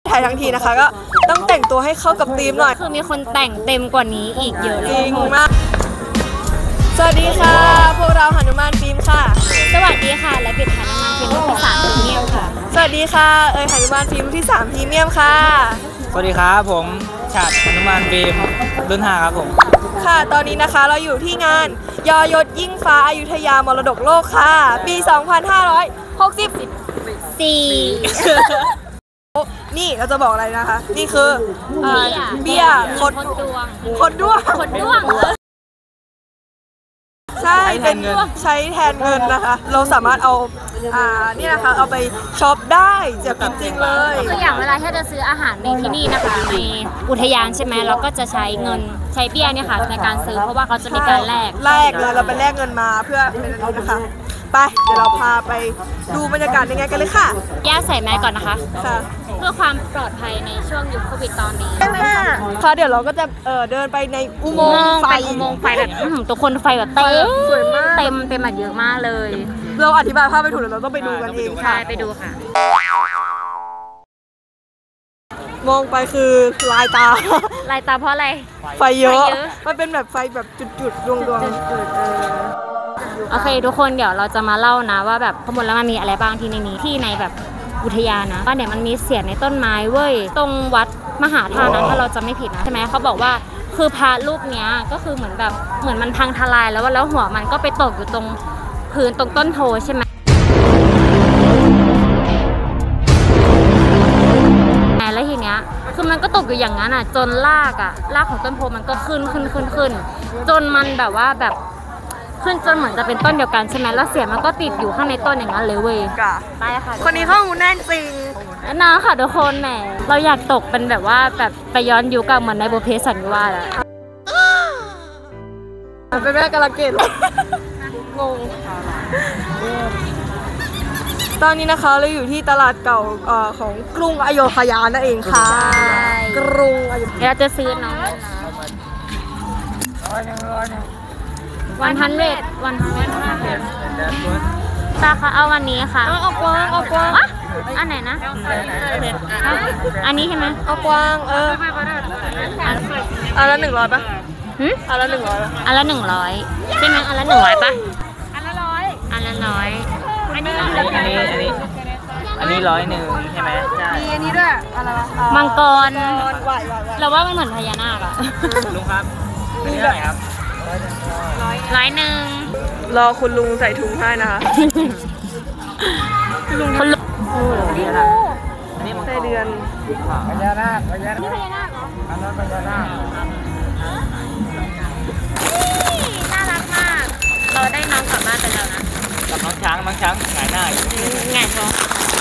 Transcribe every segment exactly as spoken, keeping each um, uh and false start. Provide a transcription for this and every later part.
ถ่ายทั้งทีนะคะก็ต้องแต่งตัวให้เข้ากับธีมหน่อยคือมีคนแต่งเต็มกว่านี้อีกเยอะเลยจริงมากสวัสดีค่ะพวกเราหนุมานฟิล์มค่ะสวัสดีค่ะและปิดท้ายหนุมานฟิล์มที่สามพรีเมียมค่ะสวัสดีค่ะเอ๋ยหนุมานฟิล์มที่สามพรีเมียมค่ะสวัสดีครับผมฉัตรหนุมานฟิล์มรุ่นห้าครับผมค่ะตอนนี้นะคะเราอยู่ที่งานยอยศยิ่งฟ้าอยุธยามรดกโลกค่ะปีสองพันห้าร้อยหกสิบสี่นี่เราจะบอกอะไรนะคะนี่คือเบี้ยคนดวงคนดวงคนดวงใช่เป็นใช้แทนเงินนะคะเราสามารถเอาอ่านี่นะคะเอาไปช็อปได้จากจริงๆเลยคืออย่างเวลาที่จะซื้ออาหารในที่นี่นะคะในอุทยานใช่ไหมเราก็จะใช้เงินใช้เบี้ยเนี่ยค่ะในการซื้อเพราะว่าเขาจะมีการแลกแลกเลยเราไปแลกเงินมาเพื่อเป็นอันนี้นะคะไปเดี๋ยวเราพาไปดูบรรยากาศยังไงกันเลยค่ะย่าใส่แมสก่อนนะคะค่ะเพื่อความปลอดภัยในช่วงยุคโควิดตอนนี้ค่ะเดี๋ยวเราก็จะเเดินไปในอุโมงค์ไฟอุโมงค์ไฟแบบตัวคนไฟแบบเต็มสวยมากเต็มเต็มแบบเยอะมากเลยเราอธิบายภาพไปถูกเราต้องไปดูกันเองค่ะไปดูค่ะมองไปคือลายตาลายตาเพราะอะไรไฟเยอะมันเป็นแบบไฟแบบจุดๆดวงๆโอเคทุกคนเดี๋ยวเราจะมาเล่านะว่าแบบข้างบนแล้วมันมีอะไรบ้างที่ในนี้ที่ในแบบอุทยานนะว่าเนี่ยมันมีเสียงในต้นไม้เว้ยตรงวัดมหาธาตุนะถ้าเราจะไม่ผิดนะใช่ไหมเขาบอกว่าคือพระรูปเนี้ยก็คือเหมือนแบบเหมือนมันพังทลายแล้วว่าแล้วหัวมันก็ไปตกอยู่ตรงพื้นตรงต้นโพใช่ไหมแล้วทีเนี้ยคือมันก็ตกอยู่อย่างนั้นอ่ะจนรากอ่ะรากของต้นโพมันก็ขึ้นขึ้นขึ้นขึ้นจนมันแบบว่าแบบขึ้นจนเหมือนจะเป็นต้นเดียวกันใช่ไหมแล้วเสียงมันก็ติดอยู่ข้างในต้นอย่างนั้นเลยเว้ยไปค่ะคนนี้ข้อมูลแน่นจริงนะค่ะทุกคนแหมเราอยากตกเป็นแบบว่าแบบไปย้อนยุคกับเหมือนในบุพเพสันนิวาสอะเป็นแม่กระเกดงงตอนนี้นะคะเราอยู่ที่ตลาดเก่าของกรุงอโยธยานั่นเองค่ะกรุงอโยธยาเราจะซื้อน้องวันพันเรดวันพันเรดตาค่ะเอาวันนี้ค่ะเอากว้างเอากว้างอันไหนนะอันนี้ใช่ไหมเอากว้างเอออันละหนึ่งร้อยปะอันละหนึ่งร้อยอันละหนึ่งร้อยใช่ไหมอันละหนึ่งร้อยปะอันละร้อยอันละร้อยอันนี้อันนี้อันนี้อันนี้ร้อยหนึ่งใช่ไหมใช่มีอันนี้ด้วยอะไรวะมังกรเราว่ามันเหมือนพญานาคอะลุงครับอันนี้เท่าไหร่ครับร้อยหนึ่งรอคุณลุงใส่ถุงให้นะคะคุณลุงคุณลุงอันนี้ใส่เดือนพญานาคพญานาคพญานาคเหรออันนั้นพญานาคน่ารักมากเราได้น้องกลับบ้านไปแล้วนะกับน้องช้างน้องช้างหงายหน้าอยู่หงายท้อง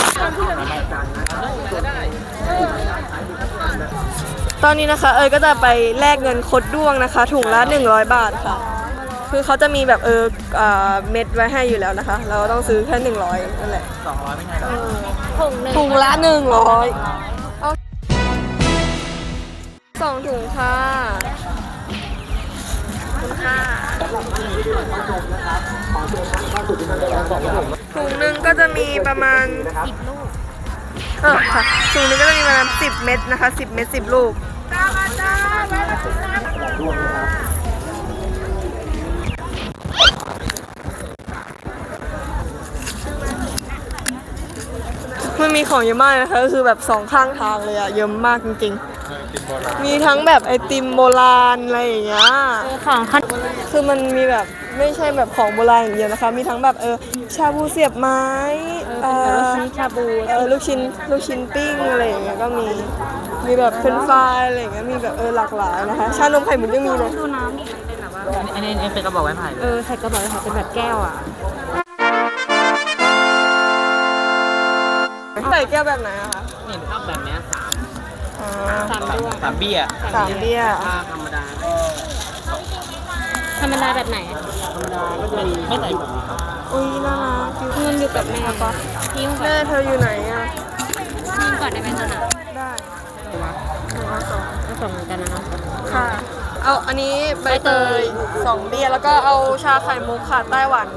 ตอนนี้นะคะเอ๋ยก็จะไปแลกเงินคดด้วงนะคะถุงละหนึ่งร้อยบาทค่ะคือเขาจะมีแบบเออเม็ดไว้ให้อยู่แล้วนะคะเราต้องซื้อแค่หนึ่งร้อยนั่นแหละสองร้อยไม่ใช่หรอถุงหนึ่งถุงละหนึ่งร้อยเอาสองถุงค่ะค่ะถุงหนึ่งก็จะมีประมาณสิบลูกเออค่ะถุงนึงก็จะมีประมาณสิบเม็ดนะคะสิบเม็ดสิบลูกมันมีของเยอะมากนะคะก็คือแบบสองข้างทางเลยอะเยอะมากจริงๆมีทั้งแบบไอติมโบราณอะไรอย่างเงี้ยของคือมันมีแบบไม่ใช่แบบของโบราณอย่างเดียวนะคะมีทั้งแบบเออชาบูเสียบไม้เออชาบูเออลูกชิ้นลูกชิ้นปิ้งอะไรอย่างเงี้ยก็มีมีแบบเฟรนช์ฟรายอะไรอย่างเงี้ยมีแบบเออหลากหลายนะคะชานมไข่มุกยังมีเลยดูน้ำนี่เป็นแบบว่าอันนี้เป็นกระบอกไม้ไผ่เออใส่กระบอกไม้ไผ่เป็นแบบแก้วอ่ะใส่แก้วแบบไหนอะคะนี่ชอบแบบนี้สามสามด้วงสามเบี้ยสามเบี้ยธรรมดาธรรมดาแบบไหนธรรมดาก็จะมีไม่ใส่ถุงครับอุ้ยน่ารักเงินอยู่กับแม่ปะทิ้งก่อนแม่เธออยู่ไหนอะทิ้งก่อนได้ไหมจ๊ะนะได้เอาสองเอาสองเหมือนกันนะเนาะค่ะเอาอันนี้ใบเตยสองเบี้ยแล้วก็เอาชาไข่มุกค่ะไต้หวัน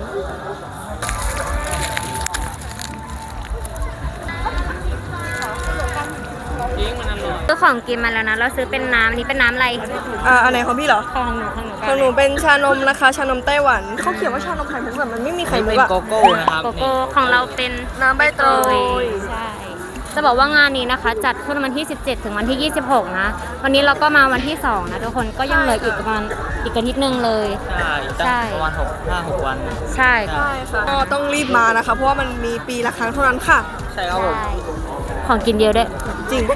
เซื้อของกินมาแล้วนะเราซื้อเป็นน้ำอันนี้เป็นน้ำอะไรอ่าอันไหนของพี่เหรอของหนูของหนูของหนูเป็นชานมนะคะ ชานมไต้หวันเขาเขียนว่าชานมไข่มุกแบบมันไม่มีไข่มุเป็กนอะโกโก้นะครับโกโก้ของเราเป็นน้ำใบเตยใช่จะบอกว่างานนี้นะคะ จัดขึ้นวันที่สิบเจ็ดถึงวันที่ยี่สิบหกนะวันนี้เราก็มาวันที่สองนะทุกคนก็ยังเหลืออีกประมาณอีกอาทิตย์หนึงเลยใช่ตั้งประมาณหกห้าหกวันใช่ใช่ค่ะก็ต้องรีบมานะคะ เพราะว่ามันมีปีละครั้งเท่านั้นค่ะใช่ครับผมใช่ของกินเยอะด้วยจริง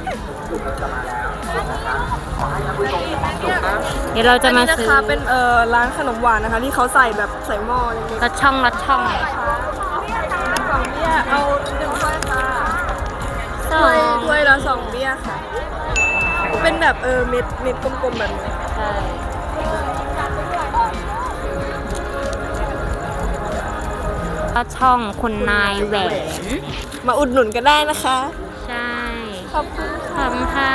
เดี๋ยวเราจะอันมานี้นะซื้อคะเป็นเอ่อร้านขนมหวานนะคะ ที่เขาใส่แบบใส่หม้ออย่างนี้รสช่องรสช่องสองเบี้ยเอาหนึ่งถ้วยค่ะสอถ้วยงถ้วยละสองเบี้ยค่ะ เป็นแบบเออเม็ดเม็ดกลมๆแบบนี้ใช่รสช่องคุณนายแหวนมาอุดหนุนกันได้นะคะใช่ขอบคุณขอบคุณค่ะ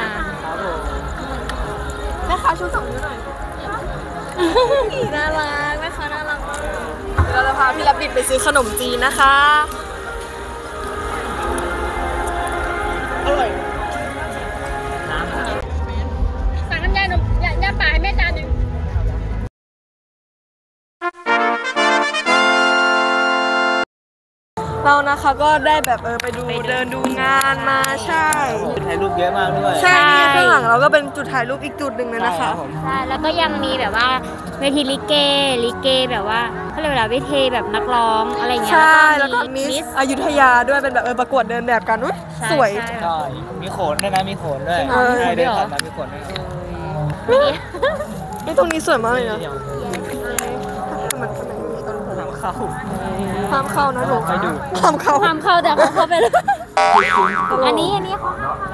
แม่ค้าชูสองนิ้วหน่อยน่ารักแม่ค้าน่ารักมากเดี๋ยวเราจะพาพี่รับบิดไปซื้อขนมจีนนะคะ อร่อยสั่งน้ำยาหนุ่มยาป่าให้แม่จานหนึ่งเรานะคะก็ได้แบบเออไปดูเดินดูงานมาใช่ถ่ายรูปเยอะมากด้วยใช่นี่ข้างหลังเราก็เป็นจุดถ่ายรูปอีกจุดหนึ่งเลยนะคะผมใช่แล้วก็ยังมีแบบว่าเวทีลิเกลิเกแบบว่าเขาเรียกว่าอะไรเวทีแบบนักร้องอะไรเงี้ยใช่แล้วก็มิมิสสอยุธยาด้วยเป็นแบบเออประกวดเดินแบบกันอุ๊ยใช่สวยใช่ใช่มีโขนด้วยนะมีโขนด้วยเออใช่เดินผ่านมามีโขนด้วยนี่ตรงนี้สวยมากเลยนะเดี๋ยวมันข้างในมีต้นโพทำเข้าห้ามเข้านะหนูไปดูห้ามเข้าห้ามเข้าแต่เขาเข้าไปเลยอันนี้อันนี้เขา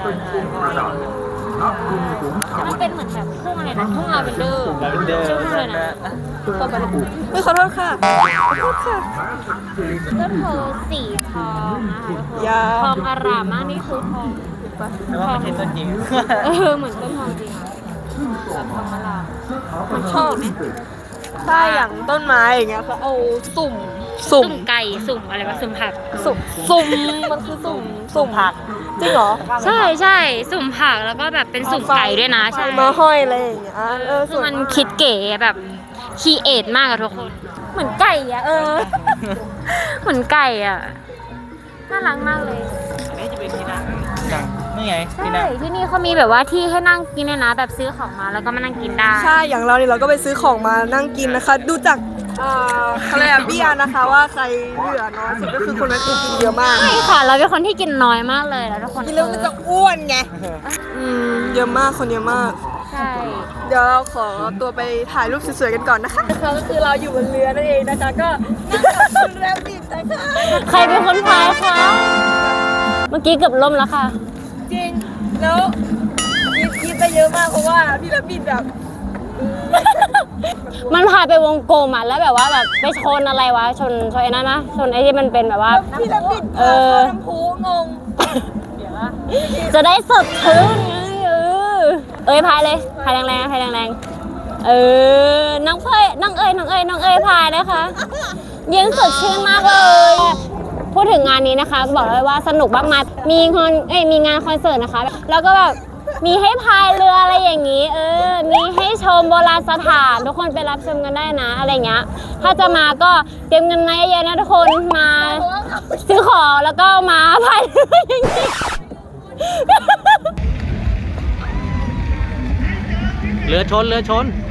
มันเป็นเหมือนแบบทุ่งอะไรนะทุ่งลาเวนเดอร์ลาเวนเดอร์ชื่อทุ่งเลยนะต่อไปเลยเฮ้ยขอโทษค่ะขอโทษค่ะต้นโพสีทองนะคะทุกคนยาวทองอร่ามมากนี่คือทองแต่ว่ามันเป็นต้นจริงเออเหมือนต้นทองจริงอะแบบทองอร่ามมันชอบถ้าอย่างต้นไม้อย่างเงี้ยเขาเอาสุ่มสุ่สุ่มมไก่สุ่มอะไรวะสุ่มผักสุ่มสุ่มมันคือสุ่มสุ่มผักจริงเหรอใช่ใช่สุ่มผักแล้วก็แบบเป็นสุ่มไก่ด้วยนะใช่มาห้อยอะไรอย่างเงี้ยเออสคือวยมันมากคิดเก๋แบบคีเอทมากอะทุกคน เหมือนไก่อะเออ เหมือนไก่อะน่ารักมากเลยนี่จะเป็นที่นั่งนี่ไงใช่ที่นั่งที่นี่เขามีแบบว่าที่ให้นั่งกินเนี่ยนะ แบบซื้อของมาแล้วก็มานั่งกินได้ใช่อย่างเราเนี่ยเราก็ไปซื้อของมานั่งกินนะคะ ดูจากเอ่ออะไรอะเบี้ยนะคะว่าใครเหลือน้อยสุดก็คือคนนั้นคือกินเยอะมากใช่ค่ะ เราเป็นคนที่กินน้อยมากเลยแล้วทุกคนกินแล้วมันจะอ้วนไงอืมเยอะมากคนเยอะมากใช่เดี๋ยวเราขอตัวไปถ่ายรูปสวยๆกันก่อนนะคะก็คือเราอยู่บนเรือนั่นเองนะคะก็นั่งกับคุณแรมบิดนะคะใครเป็นคนพายคะเมื่อกี้เกือบล่มแล้วค่ะจริงแล้วคิดคิดไปเยอะมากเพราะว่าพี่แรมบิดแบบมันพาไปวงกลมอ่ะแล้วแบบว่าแบบไปชนอะไรวะชนชนไอ้นั่นนะชนไอ้ที่มันเป็นแบบว่าพี่แรมบิดเออน้ำพุงงจะได้สดชื่นไงเออเอ้ยพายเลยพายแรงๆพายแรงๆเออน้องเอ้ยน้องเอ้ยน้องเอ้ยน้องเอ้ยพายนะคะเย็นสดชื่นมากเลยพูดถึงงานนี้นะคะบอกเลยว่าสนุกมากมายมีคอนเอ้ยมีงานคอนเสิร์ตนะคะแล้วก็แบบมีให้พายเรืออะไรอย่างนี้ เออ มีให้ชมโบราณสถานทุกคนไปรับชมกันได้นะอะไรเงี้ย ถ้าจะมาก็เตรียมเงินมาเยอะๆนะทุกคนมาซื้อของแล้วก็มาพายเรืออย่างนี้เรือชนเรือชน